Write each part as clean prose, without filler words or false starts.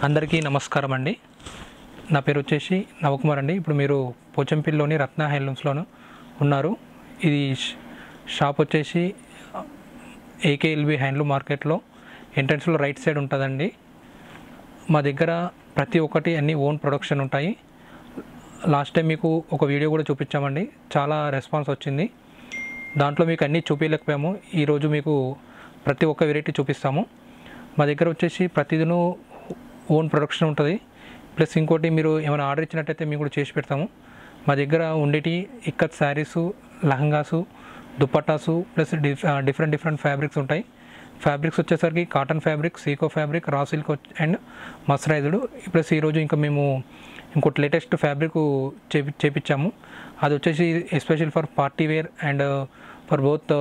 అందరికీ నమస్కారం అండి. నా పేరు వచ్చేసి నవకుమార్ అండి. ఇప్పుడు మీరు పోచంపల్లిలోని రత్న హ్యాండ్లూమ్స్లోను ఉన్నారు. ఇది షాప్ వచ్చేసి ఏకేఎల్బి హ్యాండ్లూమ్ మార్కెట్లో ఎంట్రన్స్లో రైట్ సైడ్ ఉంటుందండి. మా దగ్గర ప్రతి ఒక్కటి అన్ని ఓన్ ప్రొడక్షన్ ఉంటాయి. లాస్ట్ టైం మీకు ఒక వీడియో కూడా చూపించామండి, చాలా రెస్పాన్స్ వచ్చింది. దాంట్లో మీకు అన్నీ చూపించలేకపోయాము. ఈరోజు మీకు ప్రతి ఒక్క వెరైటీ చూపిస్తాము. మా దగ్గర వచ్చేసి ప్రతిదినూ ఓన్ ప్రొడక్షన్ ఉంటుంది. ప్లస్ ఇంకోటి మీరు ఏమైనా ఆర్డర్ ఇచ్చినట్టయితే మేము కూడా చేసి పెడతాము. మా దగ్గర ఉండేటి ikat saris, lehengas, dupattas plus different fabrics ఉంటాయి. ఫ్యాబ్రిక్స్ వచ్చేసరికి కాటన్ ఫ్యాబ్రిక్, సీకో fabric, raw silk and mercerized. Plus ఈరోజు ఇంకా మేము ఇంకోటి లేటెస్ట్ ఫ్యాబ్రిక్ చేపించాము. అది వచ్చేసి special for party wear and for both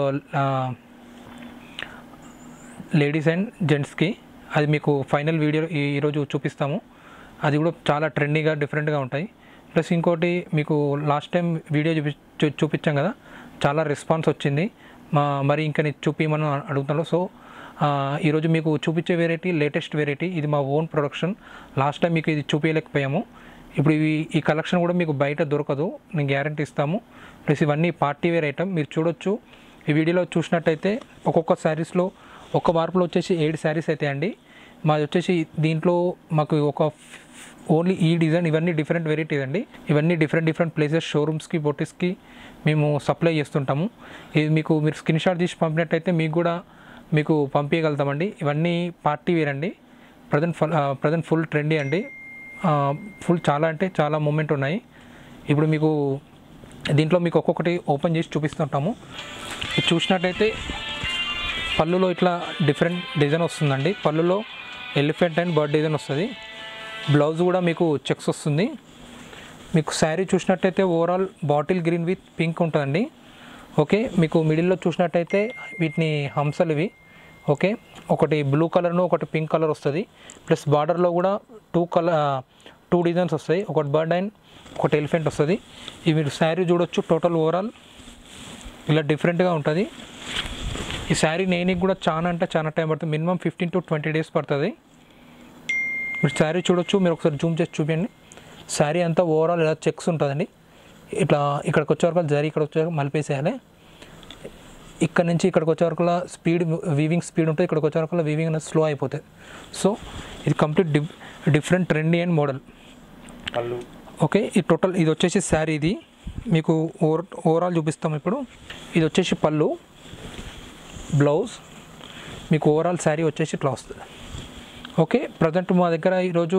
ladies and జెంట్స్కి. అది మీకు ఫైనల్ వీడియో ఈరోజు చూపిస్తాము. అది కూడా చాలా ట్రెండీగా డిఫరెంట్గా ఉంటాయి. ప్లస్ ఇంకోటి మీకు లాస్ట్ టైం వీడియో చూపించాం కదా, చాలా రెస్పాన్స్ వచ్చింది. మరి ఇంకా నేను చూపించమని అడుగుతున్నాను. సో ఈరోజు మీకు చూపించే వెరైటీ లేటెస్ట్ వెరైటీ. ఇది మా ఓన్ ప్రొడక్షన్. లాస్ట్ టైం మీకు ఇది చూపించలేకపోయాము. ఇప్పుడు ఈ కలెక్షన్ కూడా మీకు బయట దొరకదు, నేను గ్యారంటీ ఇస్తాము. ప్లస్ ఇవన్నీ పార్టీ వేర్ ఐటమ్. మీరు చూడొచ్చు, ఈ వీడియోలో చూసినట్టయితే ఒక్కొక్క శారీస్లో ఒక్క మార్పులో వచ్చేసి 7 శారీస్ అయితే అండి. మాది వచ్చేసి దీంట్లో మాకు ఓన్లీ ఈ డిజైన్ ఇవన్నీ డిఫరెంట్ వెరైటీస్ అండి. ఇవన్నీ డిఫరెంట్ ప్లేసెస్, షోరూమ్స్కి, బొటిక్స్కి మేము సప్లై చేస్తుంటాము. ఇది మీరు స్క్రీన్ షాట్ తీసి పంపినట్టయితే మీకు పంపించగలుగుతామండి. ఇవన్నీ పార్టీ వేర్ అండి. ప్రజెంట్ ఫుల్ ట్రెండీ అండి. చాలా అంటే చాలా మూమెంట్ ఉన్నాయి. ఇప్పుడు మీకు దీంట్లో మీకు ఒక్కొక్కటి ఓపెన్ చేసి చూపిస్తుంటాము. ఇది చూసినట్టయితే పళ్ళులో ఇట్లా డిఫరెంట్ డిజైన్ వస్తుందండి. పళ్ళులో ఎలిఫెంట్ అండ్ బర్డ్ డిజైన్ వస్తుంది. బ్లౌజ్ కూడా మీకు చెక్స్ వస్తుంది. మీకు శారీ చూసినట్టయితే overall bottle green with pink ఉంటుందండి. ఓకే, మీకు మిడిల్లో చూసినట్టయితే వీటిని హంసలు ఇవి. ఓకే, ఒకటి బ్లూ కలర్ను ఒకటి పింక్ కలర్ వస్తుంది. ప్లస్ బార్డర్లో కూడా టూ డిజైన్స్ వస్తాయి. ఒకటి బర్డ్ అండ్ ఒకటి ఎలిఫెంట్ వస్తుంది. ఇవి మీరు శారీ చూడొచ్చు. టోటల్ ఓవరాల్ ఇలా డిఫరెంట్గా ఉంటుంది. ఈ శారీ నేనికి కూడా చాలా అంటే చాలా టైం పడుతుంది. మినిమం 15 to 20 days పడుతుంది. మీరు శారీ చూడొచ్చు. మీరు ఒకసారి జూమ్ చేసి చూపించండి. శారీ అంతా ఓవరాల్ ఇలా చెక్స్ ఉంటుందండి. ఇట్లా ఇక్కడికి వచ్చేవరకు జరీ, ఇక్కడ వచ్చేవరకు మలిపేసేయాలి. ఇక్కడ నుంచి ఇక్కడికి వచ్చేవరకు స్పీడ్, వీవింగ్ స్పీడ్ ఉంటుంది. ఇక్కడికి వచ్చేవరకు వీవింగ్ అనేది స్లో అయిపోతుంది. సో ఇది complete different trendy and model. Okay, ఈ టోటల్ ఇది వచ్చేసి శారీ. ఇది మీకు ఓవరాల్ చూపిస్తాం. ఇప్పుడు ఇది వచ్చేసి పళ్ళు, బ్లౌజ్, మీకు ఓవరాల్ శారీ వచ్చేసి ఇట్లా వస్తుంది. ఓకే, ప్రజెంట్ మా దగ్గర ఈరోజు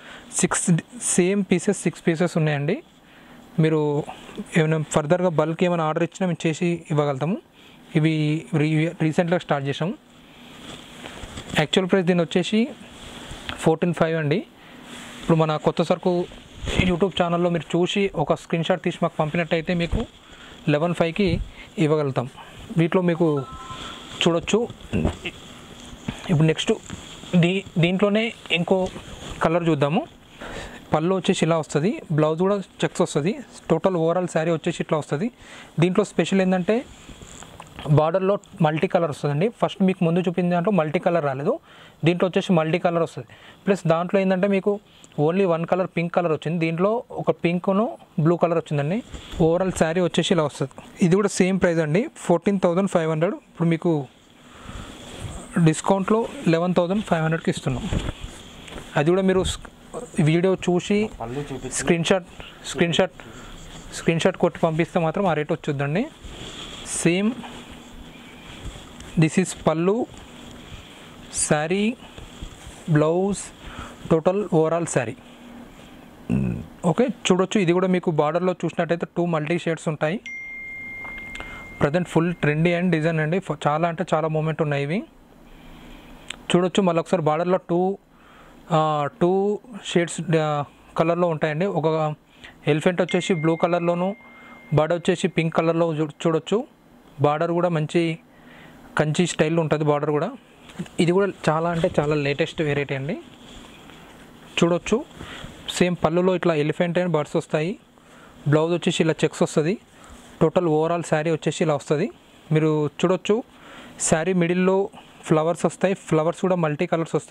6 పీసెస్ ఉన్నాయండి. మీరు ఏమైనా ఫర్దర్గా బల్క్ ఏమైనా ఆర్డర్ ఇచ్చినా మేము చేసి ఇవ్వగలుగుతాము. ఇవి రీసెంట్గా స్టార్ట్ చేసాము. యాక్చువల్ ప్రైస్ దీని వచ్చేసి 14,500 అండి. ఇప్పుడు మన కొత్త సరుకు యూట్యూబ్ ఛానల్లో మీరు చూసి ఒక స్క్రీన్ షాట్ తీసి మాకు పంపినట్టయితే మీకు 11,500కి ఇవ్వగలుగుతాం. వీటిలో మీకు చూడొచ్చు. ఇప్పుడు నెక్స్ట్ దీంట్లోనే ఇంకో కలర్ చూద్దాము. పళ్ళు వచ్చేసి ఇలా వస్తుంది. బ్లౌజ్ కూడా చెక్స్ వస్తుంది. టోటల్ ఓవరాల్ శారీ వచ్చేసి ఇట్లా వస్తుంది. దీంట్లో స్పెషల్ ఏంటంటే బార్డర్లో మల్టీ కలర్ వస్తుందండి. ఫస్ట్ మీకు ముందు చూపించిన దాంట్లో మల్టీ కలర్ రాలేదు. దీంట్లో వచ్చేసి మల్టీ కలర్ వస్తుంది. ప్లస్ దాంట్లో ఏంటంటే మీకు ఓన్లీ 1 కలర్ పింక్ కలర్ వచ్చింది. దీంట్లో ఒక పింక్ను బ్లూ కలర్ వచ్చిందండి. ఓవరాల్ శారీ వచ్చేసి ఇలా వస్తుంది. ఇది కూడా సేమ్ ప్రైస్ అండి, 14,500. ఇప్పుడు మీకు డిస్కౌంట్లో 11,500కి ఇస్తున్నాం. అది కూడా మీరు వీడియో చూసి స్క్రీన్ షాట్ కొట్టి పంపిస్తే మాత్రం ఆ రేట్ వచ్చుద్దండి. సేమ్ దిస్ ఈజ్ పళ్ళు, sari, blouse, total overall sari. Okay, చూడొచ్చు. ఇది కూడా మీకు బార్డర్లో చూసినట్టయితే 2 మల్టీ షేడ్స్ ఉంటాయి. Present full trendy and design అండి. చాలా అంటే చాలా మూమెంట్ ఉన్నాయి ఇవి. చూడొచ్చు. మళ్ళీ ఒకసారి బార్డర్లో టూ షేడ్స్ కలర్లో ఉంటాయండి. ఒక ఎలిఫెంట్ వచ్చేసి బ్లూ కలర్లోను, బర్డ్ వచ్చేసి పింక్ కలర్లో చూడొచ్చు. బార్డర్ కూడా మంచి కంచి స్టైల్లో ఉంటుంది బార్డర్ కూడా. ఇది కూడా చాలా అంటే చాలా లేటెస్ట్ వెరైటీ అండి. చూడొచ్చు. సేమ్ పళ్ళులో ఇట్లా ఎలిఫెంట్ అండ్ బర్డ్స్ వస్తాయి. బ్లౌజ్ వచ్చేసి ఇలా చెక్స్ వస్తుంది. టోటల్ ఓవరాల్ శారీ వచ్చేసి ఇలా వస్తుంది. మీరు చూడొచ్చు. శారీ మిడిల్లో ఫ్లవర్స్ వస్తాయి. ఫ్లవర్స్ కూడా మల్టీ కలర్స్ వస్తాయి.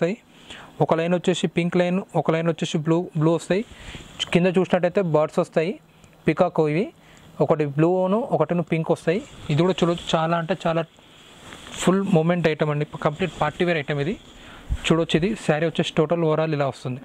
ఒక లైన్ వచ్చేసి పింక్ లైన్, ఒక లైన్ వచ్చేసి బ్లూ వస్తాయి. కింద చూసినట్టయితే బర్డ్స్ వస్తాయి పికాక్, ఇవి ఒకటి బ్లూను ఒకటి పింక్ వస్తాయి. ఇది కూడా చూడవచ్చు, చాలా అంటే చాలా ఫుల్ మూమెంట్ ఐటమ్ అండి, కంప్లీట్ పార్టీ వేర్ ఐటమ్ ఇది. చూడవచ్చు ఇది శారీ వచ్చేసి టోటల్ ఓవరాల్ ఇలా వస్తుంది.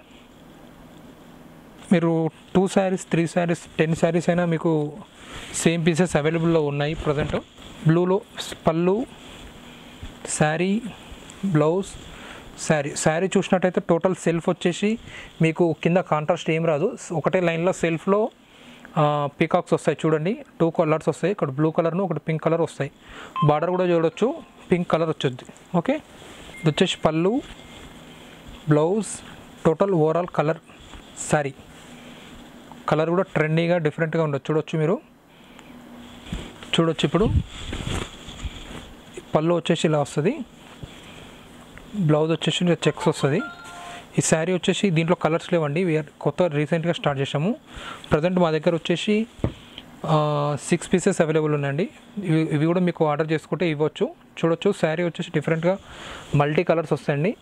మీరు 2 శారీస్ 3 శారీస్ 10 శారీస్ అయినా మీకు సేమ్ పీసెస్ అవైలబుల్లో ఉన్నాయి ప్రజెంట్. బ్లూలో పళ్ళు, శారీ, బ్లౌజ్, శారీ చూసినట్టయితే టోటల్ సెల్ఫ్ వచ్చేసి మీకు కింద కాంట్రాస్ట్ ఏం రాదు, ఒకటే లైన్లో సెల్ఫ్లో పీకాక్స్ వస్తాయి చూడండి. 2 కలర్స్ వస్తాయి, ఒకటి బ్లూ కలర్ను ఒకటి పింక్ కలర్ వస్తాయి. బార్డర్ కూడా చూడవచ్చు పింక్ కలర్ వచ్చుద్ది. ఓకే, ఇది వచ్చేసి పళ్ళు, blouse, total overall colour sari. Colour కూడా ట్రెండీగా డిఫరెంట్గా ఉండొచ్చు, చూడొచ్చు మీరు. చూడొచ్చు ఇప్పుడు పళ్ళు వచ్చేసి ఇలా వస్తుంది, బ్లౌజ్ వచ్చేసి చెక్స్ వస్తుంది. ఈ శారీ వచ్చేసి దీంట్లో కలర్స్ లేవండి, కొత్త రీసెంట్గా స్టార్ట్ చేసాము. ప్రజెంట్ మా దగ్గర వచ్చేసి 6 పీసెస్ అవైలబుల్ ఉన్నాయండి. ఇవి కూడా మీకు ఆర్డర్ చేసుకుంటే ఇవ్వచ్చు. చూడొచ్చు శారీ వచ్చేసి డిఫరెంట్గా మల్టీ కలర్స్ వస్తాయండి.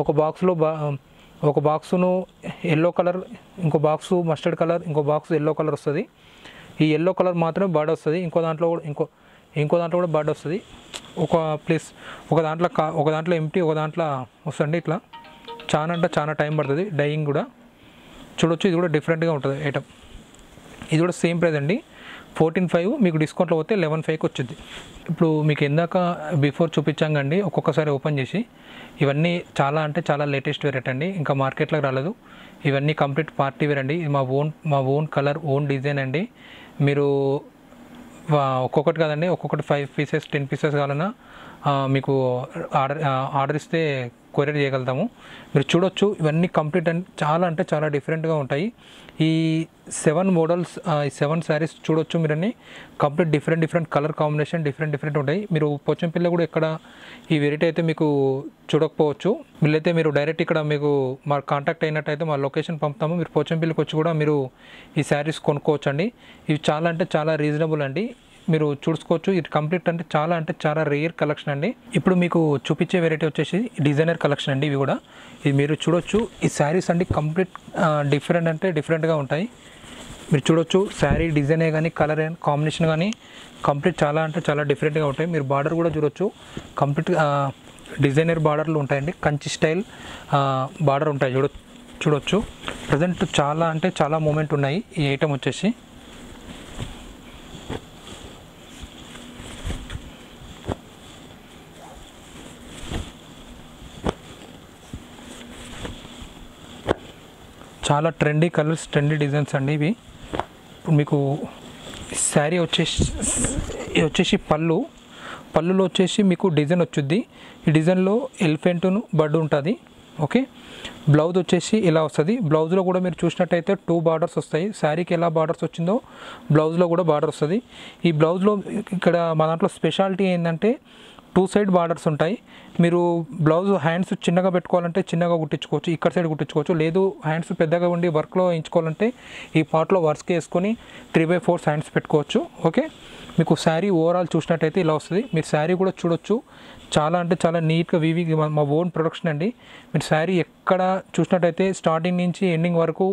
ఒక బాక్సును ఎల్లో కలర్, ఇంకో బాక్సు మస్టర్డ్ కలర్, ఇంకో బాక్స్ ఎల్లో కలర్ వస్తుంది. ఈ ఎల్లో కలర్ మాత్రమే బార్డర్ వస్తుంది, ఇంకో దాంట్లో కూడా బార్డర్ వస్తుంది. ఒక దాంట్లో ఎంటీ, ఒక దాంట్లో వస్తుంది. ఇట్లా చాలా అంటే చాలా టైం పడుతుంది డైయింగ్ కూడా. చూడొచ్చు ఇది కూడా డిఫరెంట్గా ఉంటుంది ఐటమ్. ఇది కూడా సేమ్ ప్రైస్ అండి, 14,500. మీకు డిస్కౌంట్లో పోతే 11,500కి వచ్చింది. ఇప్పుడు మీకు ఇందాక బిఫోర్ చూపించాం కండి, ఒక్కొక్కసారి ఓపెన్ చేసి. ఇవన్నీ చాలా అంటే చాలా లేటెస్ట్ వెరైటీ అండి, ఇంకా మార్కెట్లోకి రాలేదు. ఇవన్నీ కంప్లీట్ పార్టీ వేర్ అండి. ఇది మా ఓన్ కలర్, ఓన్ డిజైన్ అండి. మీరు ఒక్కొక్కటి కాదండి, ఒక్కొక్కటి 5 పీసెస్ 10 పీసెస్ కావాలన్నా మీకు ఆర్డర్ ఇస్తే కొరియర్ చేయగలుగుతాము. మీరు చూడొచ్చు ఇవన్నీ కంప్లీట్ అంటే చాలా డిఫరెంట్గా ఉంటాయి. ఈ 7 మోడల్స్, ఈ 7 శారీస్ చూడొచ్చు మీరు అన్ని complete different colour combination different ఉంటాయి. మీరు పోచంపల్లి కూడా ఎక్కడ ఈ వెరైటీ అయితే మీకు చూడకపోవచ్చు. వీళ్ళైతే మీరు డైరెక్ట్ ఇక్కడ మీకు మా కాంటాక్ట్ అయినట్టయితే మా లొకేషన్ పంపుతాము. మీరు పోచంపల్లికి వచ్చి కూడా మీరు ఈ శారీస్ కొనుక్కోవచ్చు అండి. ఇవి చాలా అంటే చాలా రీజనబుల్ అండి, మీరు చూసుకోవచ్చు. ఇది కంప్లీట్ అంటే చాలా రేర్ కలెక్షన్ అండి. ఇప్పుడు మీకు చూపించే వెరైటీ వచ్చేసి డిజైనర్ కలెక్షన్ అండి. ఇవి కూడా ఇది మీరు చూడొచ్చు. ఈ శారీస్ అండి కంప్లీట్ డిఫరెంట్గా ఉంటాయి. మీరు చూడొచ్చు శారీ డిజైనే కానీ కలర్ కాంబినేషన్ కానీ కంప్లీట్ చాలా డిఫరెంట్గా ఉంటాయి. మీరు బార్డర్ కూడా చూడొచ్చు, కంప్లీట్ డిజైనర్ బార్డర్లు ఉంటాయండి. కంచి స్టైల్ బార్డర్ ఉంటాయి చూడొచ్చు. ప్రజెంట్ చాలా మూమెంట్ ఉన్నాయి ఈ ఐటమ్ వచ్చేసి. చాలా ట్రెండీ కలర్స్, ట్రెండీ డిజైన్స్ అండి ఇవి. ఇప్పుడు మీకు శారీ వచ్చేసి పళ్ళులో వచ్చేసి మీకు డిజైన్ వచ్చుద్ది. ఈ డిజైన్లో ఎలిఫెంట్ను బర్డ్ ఉంటుంది. ఓకే, బ్లౌజ్ వచ్చేసి ఇలా వస్తుంది. బ్లౌజ్లో కూడా మీరు చూసినట్టయితే 2 బార్డర్స్ వస్తాయి. శారీకి ఎలా బార్డర్స్ వచ్చిందో బ్లౌజ్లో కూడా బార్డర్ వస్తుంది. ఈ బ్లౌజ్లో ఇక్కడ మా దాంట్లో స్పెషాలిటీ ఏంటంటే 2 సైడ్ బార్డర్స్ ఉంటాయి. మీరు బ్లౌజ్ హ్యాండ్స్ చిన్నగా పెట్టుకోవాలంటే చిన్నగా కుట్టించుకోవచ్చు, ఇక్కడ సైడ్ కుట్టించుకోవచ్చు. లేదు హ్యాండ్స్ పెద్దగా ఉండి వర్క్లో వేయించుకోవాలంటే ఈ పార్ట్లో వర్క్ వేసుకొని 3/4 హ్యాండ్స్ పెట్టుకోవచ్చు. ఓకే, మీకు శారీ ఓవరాల్ చూసినట్టయితే ఇలా వస్తుంది. మీరు శారీ కూడా చూడొచ్చు, చాలా నీట్గా వీవింగ్ మా ఓన్ ప్రొడక్షన్ అండి. మీరు శారీ ఎక్కడ చూసినట్టయితే స్టార్టింగ్ నుంచి ఎండింగ్ వరకు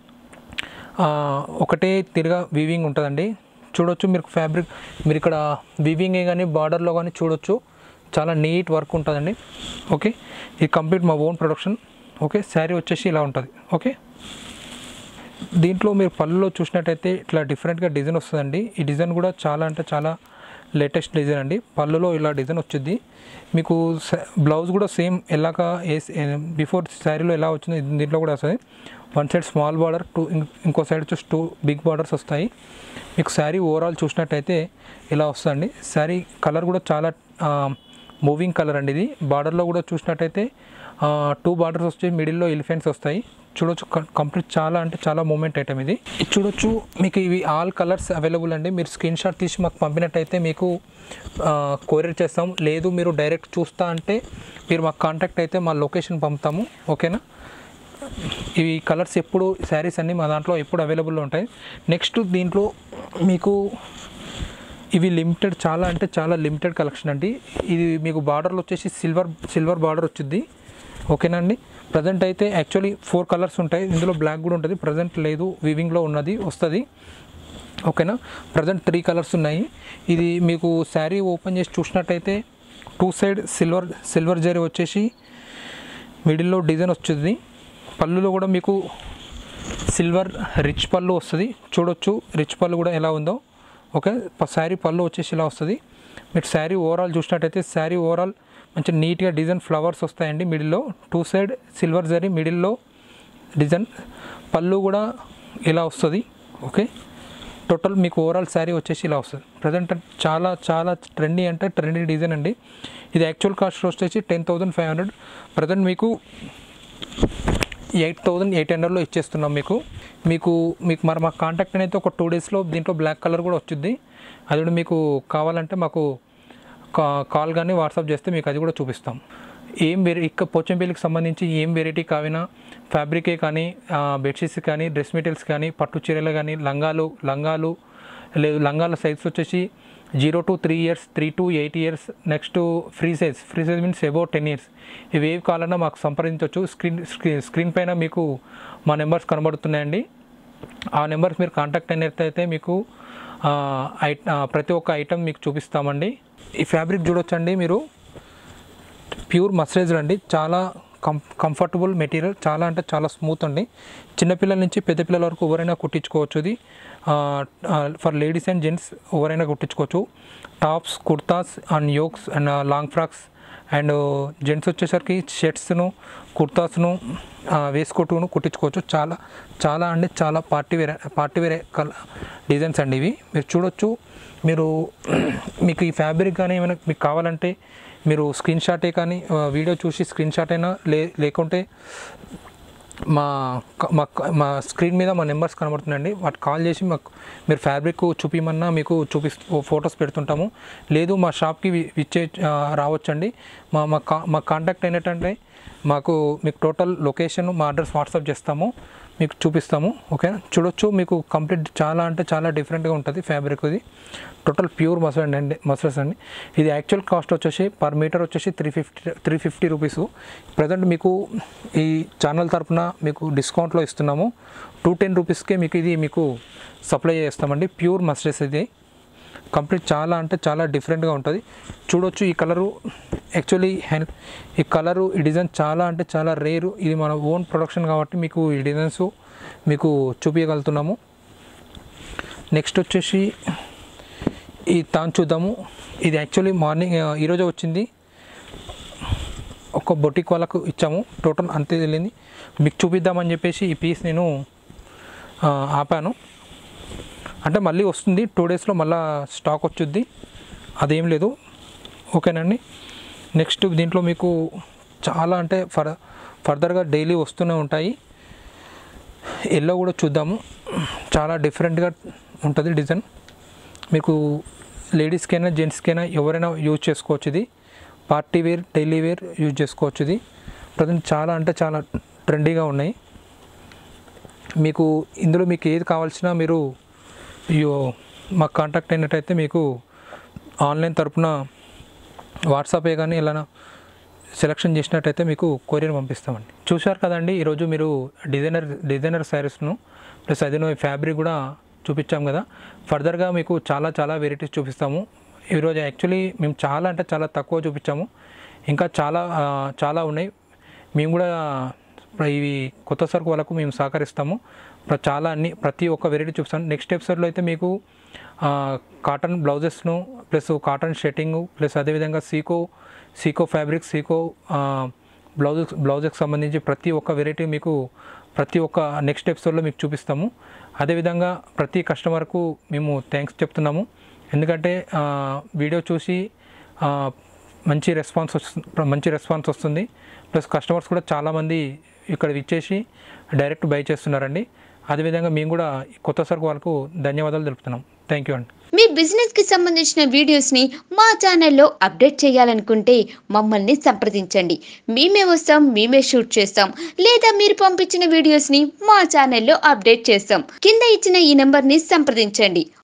ఒకటే తిరిగా వీవింగ్ ఉంటుందండి. చూడొచ్చు మీరు ఫ్యాబ్రిక్, మీరు ఇక్కడ వీవింగే కానీ బార్డర్లో కానీ చూడొచ్చు, చాలా నీట్ వర్క్ ఉంటుందండి. ఓకే, ఇది కంప్లీట్ మా ఓన్ ప్రొడక్షన్. ఓకే, శారీ వచ్చేసి ఇలా ఉంటుంది. ఓకే, దీంట్లో మీరు పళ్ళులో చూసినట్టయితే ఇట్లా డిఫరెంట్గా డిజైన్ వస్తుందండి. ఈ డిజైన్ కూడా చాలా లేటెస్ట్ డిజైన్ అండి. పళ్ళులో ఇలా డిజైన్ వచ్చింది. మీకు బ్లౌజ్ కూడా సేమ్ ఎలాగా బిఫోర్ శారీలో ఎలా వచ్చిందో దీంట్లో కూడా వస్తుంది. 1 సైడ్ స్మాల్ బార్డర్, ఇంకో సైడ్ వచ్చేసి 2 బిగ్ బార్డర్స్ వస్తాయి. మీకు శారీ ఓవరాల్ చూసినట్టయితే ఇలా వస్తుందండి. శారీ కలర్ కూడా చాలా మూవింగ్ కలర్ అండి ఇది. బార్డర్లో కూడా చూసినట్టయితే 2 బార్డర్స్ వస్తాయి, మిడిల్లో ఎలిఫెంట్స్ వస్తాయి. చూడొచ్చు కంప్లీట్ చాలా మూమెంట్ ఐటమ్ ఇది. చూడొచ్చు మీకు ఇవి ఆల్ కలర్స్ అవైలబుల్ అండి. మీరు స్క్రీన్ షాట్ తీసి మాకు పంపినట్టయితే మీకు కొరియర్ చేస్తాం. లేదు మీరు డైరెక్ట్ చూస్తా అంటే మీరు మాకు కాంటాక్ట్ అయితే మా లొకేషన్ పంపుతాము. ఓకేనా, ఇవి కలర్స్ ఎప్పుడు శారీస్ అన్నీ మా దాంట్లో ఎప్పుడు అవైలబుల్లో ఉంటాయి. నెక్స్ట్ దీంట్లో మీకు ఇవి లిమిటెడ్, చాలా లిమిటెడ్ కలెక్షన్ అండి. ఇది మీకు బార్డర్లో వచ్చేసి సిల్వర్ బార్డర్ వచ్చింది. ఓకేనా అండి, ప్రజెంట్ అయితే యాక్చువల్లీ 4 కలర్స్ ఉంటాయి, ఇందులో బ్లాక్ కూడా ఉంటుంది, ప్రజెంట్ లేదు, వీవింగ్లో ఉన్నది వస్తుంది. ఓకేనా, ప్రజెంట్ 3 కలర్స్ ఉన్నాయి. ఇది మీకు శారీ ఓపెన్ చేసి చూసినట్టయితే 2 సైడ్ సిల్వర్ జరీ వచ్చేసి మిడిల్లో డిజైన్ వస్తుంది. పళ్ళులో కూడా మీకు సిల్వర్ రిచ్ పళ్ళు వస్తుంది, చూడొచ్చు రిచ్ పళ్ళు కూడా ఎలా ఉందో. ఓకే, శారీ పళ్ళు వచ్చేసి ఇలా వస్తుంది. మీరు శారీ ఓవరాల్ చూసినట్టయితే శారీ ఓవరాల్ మంచి నీట్గా డిజైన్ ఫ్లవర్స్ వస్తాయండి. మిడిల్లో 2 సైడ్ సిల్వర్ జరీ, మిడిల్లో డిజైన్, పళ్ళు కూడా ఇలా వస్తుంది. ఓకే, టోటల్ మీకు ఓవరాల్ శారీ వచ్చేసి ఇలా వస్తుంది. ప్రజెంట్ చాలా చాలా ట్రెండీ అంటే ట్రెండీ డిజైన్ అండి. ఇది యాక్చువల్ కాస్ట్ వచ్చేసి 10,500, ప్రజెంట్ మీకు 8,800లో ఇచ్చేస్తున్నాం. మీకు మరి మా కాంటాక్ట్ అయితే ఒక 2 డేస్లో దీంట్లో బ్లాక్ కలర్ కూడా వచ్చింది. అది కూడా మీకు కావాలంటే మాకు కాల్ కానీ వాట్సాప్ చేస్తే మీకు అది కూడా చూపిస్తాం. ఇక్కడ పోచంపల్లికి సంబంధించి ఏం వెరైటీ కావినా, ఫ్యాబ్రికే కానీ, బెడ్షీట్స్ కానీ, డ్రెస్ మెటీరియల్స్ కానీ, పట్టు చీరలు కానీ, లంగాలు లేదు, లంగాల సైజ్ వచ్చేసి 0 to 3 years, 3 to 8 years, next free size means above 10 years. ఇవి ఏవి కావాలన్నా మాకు సంప్రదించవచ్చు. స్క్రీన్ పైన మీకు మా నెంబర్స్ కనబడుతున్నాయండి. ఆ నెంబర్స్ మీరు కాంటాక్ట్ అయినట్టయితే మీకు ప్రతి ఒక్క ఐటెం మీకు చూపిస్తామండి. ఈ ఫ్యాబ్రిక్ చూడొచ్చండి, మీరు ప్యూర్ మస్టరైజ్డ్ అండి, చాలా కంఫర్టబుల్ మెటీరియల్, చాలా అంటే చాలా స్మూత్ అండి. చిన్నపిల్లల నుంచి పెద్ద పిల్లల వరకు ఎవరైనా కుట్టించుకోవచ్చు. ఇది ఫర్ లేడీస్ అండ్ జెంట్స్ ఎవరైనా కుట్టించుకోవచ్చు. Tops, kurtas and yokes and long frocks and gents వచ్చేసరికి షర్ట్స్ను, కుర్తాస్ను, వేసుకోటును కుట్టించుకోవచ్చు. చాలా చాలా అంటే చాలా పార్టీ వేర్ డిజైన్స్ అండి ఇవి. మీరు చూడొచ్చు. మీకు ఈ ఫ్యాబ్రిక్ కానీ ఏమైనా మీకు కావాలంటే మీరు స్క్రీన్ షాటే కానీ వీడియో చూసి స్క్రీన్ షాట్ అయినా లేకుంటే మా స్క్రీన్ మీద మా నెంబర్స్ కనబడుతున్నాయండి, వాటి కాల్ చేసి మీరు ఫ్యాబ్రిక్ చూపించమన్నా మీకు ఫొటోస్ పెడుతుంటాము. లేదు మా షాప్కి రావచ్చండి. మా కాంటాక్ట్ అయినట్టంటే మీకు టోటల్ లొకేషన్, మా అడ్రస్ వాట్సాప్ చేస్తాము, మీకు చూపిస్తాము. ఓకే, చూడొచ్చు. మీకు కంప్లీట్ చాలా అంటే చాలా డిఫరెంట్గా ఉంటుంది ఫ్యాబ్రిక్. ఇది టోటల్ ప్యూర్ మస్టర్స్ అండి. ఇది యాక్చువల్ కాస్ట్ వచ్చేసి పర్ మీటర్ వచ్చేసి 350 రూపీస్. ప్రజెంట్ మీకు ఈ ఛానల్ తరఫున మీకు డిస్కౌంట్లో ఇస్తున్నాము. 210 రూపీస్కే మీకు సప్లై చేస్తామండి. ప్యూర్ మస్టర్స్ ఇది కంప్లీట్ చాలా అంటే చాలా డిఫరెంట్గా ఉంటుంది. చూడొచ్చు ఈ కలరు యాక్చువల్లీ ఈ డిజైన్ చాలా అంటే చాలా రేరు. ఇది మన ఓన్ ప్రొడక్షన్ కాబట్టి మీకు ఈ డిజైన్స్ మీకు చూపించగలుగుతున్నాము. నెక్స్ట్ వచ్చేసి ఈ తాను చూద్దాము. ఇది యాక్చువల్లీ మార్నింగ్ ఈరోజు వచ్చింది, ఒక బొటిక్ వాళ్ళకు ఇచ్చాము. టోటల్ అంతే తెలియంది మీకు చూపిద్దామని చెప్పేసి ఈ పీస్ నేను ఆపాను. అంటే మళ్ళీ వస్తుంది 2 డేస్లో మళ్ళీ స్టాక్ వచ్చుద్ది, అదేం లేదు. ఓకేనండి. నెక్స్ట్ దీంట్లో మీకు చాలా అంటే ఫర్దర్గా డైలీ వస్తూనే ఉంటాయి. ఎల్లో కూడా చూద్దాము. చాలా డిఫరెంట్గా ఉంటుంది డిజైన్. మీకు లేడీస్కైనా జెంట్స్కైనా ఎవరైనా యూజ్ చేసుకోవచ్చు. ఇది party wear, daily wear use చేసుకోవచ్చు. ఇది ప్రజెంట్ చాలా అంటే చాలా ట్రెండీగా ఉన్నాయి. ఇందులో మీకు ఏది కావాల్సినా మీరు మాకు కాంటాక్ట్ అయినట్టయితే మీకు ఆన్లైన్ తరపున వాట్సాపే కానీ ఇలా సెలెక్షన్ చేసినట్టయితే మీకు కొరియర్ పంపిస్తామండి. చూశారు కదండి, ఈరోజు మీరు డిజైనర్ శారీస్ను ప్లస్ అదే ఫ్యాబ్రిక్ కూడా చూపించాం కదా. ఫర్దర్గా మీకు చాలా చాలా వెరైటీస్ చూపిస్తాము. ఈరోజు యాక్చువల్లీ మేము చాలా అంటే చాలా తక్కువ చూపించాము, ఇంకా చాలా ఉన్నాయి. మేము కూడా ఇవి కొత్త సరుకు వాళ్ళకు మేము సహకరిస్తాము. ప్రతి ఒక్క వెరైటీ చూపిస్తాను. నెక్స్ట్ ఎపిసోడ్లో అయితే మీకు కాటన్ బ్లౌజెస్ను ప్లస్ కాటన్ షర్టింగ్ ప్లస్ అదేవిధంగా సీకో ఫ్యాబ్రిక్, బ్లౌజెస్కి సంబంధించి ప్రతి ఒక్క వెరైటీ మీకు ప్రతి ఒక్క నెక్స్ట్ ఎపిసోడ్లో మీకు చూపిస్తాము. అదేవిధంగా ప్రతి కస్టమర్కు మేము థ్యాంక్స్ చెప్తున్నాము. ఎందుకంటే వీడియో చూసి మంచి రెస్పాన్స్ వస్తుంది. ప్లస్ కస్టమర్స్ కూడా చాలామంది ఇక్కడ ఇచ్చేసి డైరెక్ట్ బై చేస్తున్నారండి. అదేవిధంగా మేము కూడా కొత్త సరుకు వాళ్ళకు ధన్యవాదాలు తెలుపుతున్నాం. థ్యాంక్ యూ అండి. మీ బిజినెస్కి సంబంధించిన వీడియోస్ని మా ఛానల్లో అప్డేట్ చేయాలనుకుంటే మమ్మల్ని సంప్రదించండి. మేమే వస్తాం, మేమే షూట్ చేస్తాం. లేదా మీరు పంపించిన వీడియోస్ని మా ఛానల్లో అప్డేట్ చేస్తాం. కింద ఇచ్చిన ఈ నెంబర్ని సంప్రదించండి.